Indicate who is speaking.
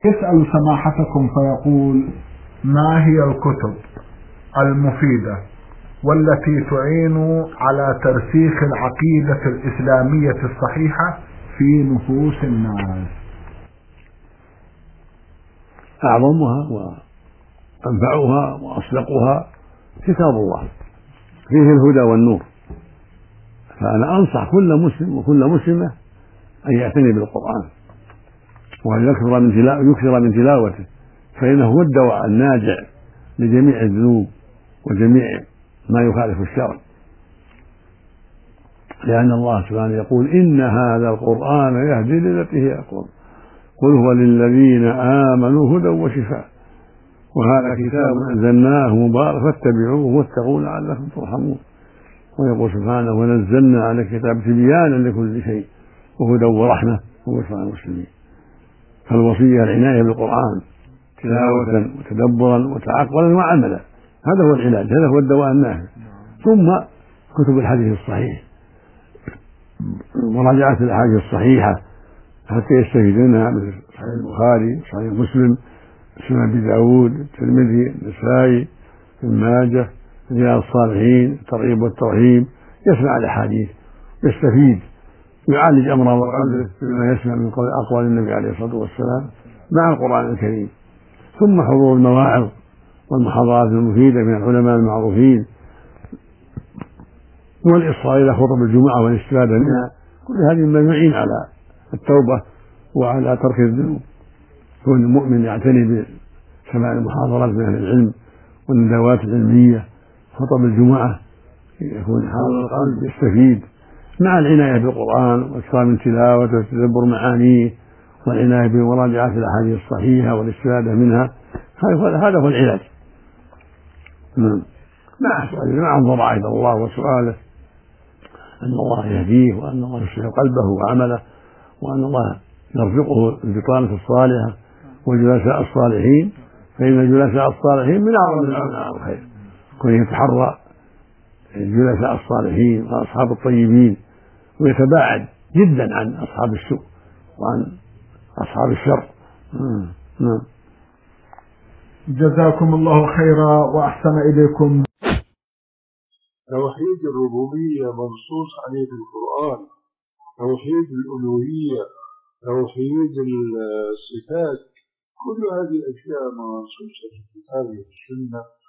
Speaker 1: يسأل سماحتكم فيقول: ما هي الكتب المفيدة والتي تعين على ترسيخ العقيدة الإسلامية الصحيحة في نفوس الناس؟
Speaker 2: أعظمها وأنفعها وأصدقها كتاب الله، فيه الهدى والنور. فأنا أنصح كل مسلم وكل مسلمة أن يعتني بالقرآن وأن يكثر من تلاوته، فإنه هو الدواء الناجع لجميع الذنوب وجميع ما يخالف الشرع، لأن الله سبحانه يقول: إن هذا القرآن يهدي للتي هي أقوم، قل هو للذين آمنوا هدى وشفاء، وهذا كتاب أنزلناه مبارك فاتبعوه واتقوا لعلكم ترحمون. ويقول سبحانه: ونزلنا على الكتاب تبيانا لكل شيء وهدى ورحمة وبشرى المسلمين. فالوصية العناية بالقرآن تلاوة وتدبرا وتعقلا وعملا، هذا هو العلاج، هذا هو الدواء النافع. ثم كتب الحديث الصحيح، مراجعة الأحاديث الصحيحة حتى يستفيد منها، مثل صحيح البخاري، صحيح مسلم، سنن أبي داود، الترمذي، النسائي، ابن ماجه، رياض الصالحين، الترغيب والترهيب. يسمع الأحاديث يستفيد، يعالج أمره وقلبه بما يسمع من أقوال النبي عليه الصلاة والسلام مع القرآن الكريم. ثم حضور المواعظ والمحاضرات المفيدة من العلماء المعروفين، والإصغاء إلى خطب الجمعة والاستفادة منها. كل هذه مما يعين على التوبة وعلى ترك الذنوب. كون المؤمن يعتني بسماع المحاضرات من أهل العلم والندوات العلمية، خطب الجمعة، يكون حاضر القلب يستفيد، مع العناية بالقرآن واكثار من تلاوته وتدبر معانيه والعناية بمراجعة الأحاديث الصحيحة والاستفادة منها. هذا هو العلاج. مع الضراعة إلى الله وسؤاله أن الله يهديه، وأن الله يصلح قلبه وعمله، وأن الله يرزقه البطانة الصالحة وجلساء الصالحين، فإن جلساء الصالحين من أعظم الأعمال الخير. كون يتحرى جلساء الصالحين وأصحاب الطيبين، ويتباعد جدا عن أصحاب السوء وعن أصحاب الشر.
Speaker 1: جزاكم الله خيرا وأحسن إليكم.
Speaker 3: توحيد الربوبية منصوص عليه في القرآن، توحيد الألوهية، توحيد الصفات، كل هذه الأشياء منصوصة في الكتاب والسنة.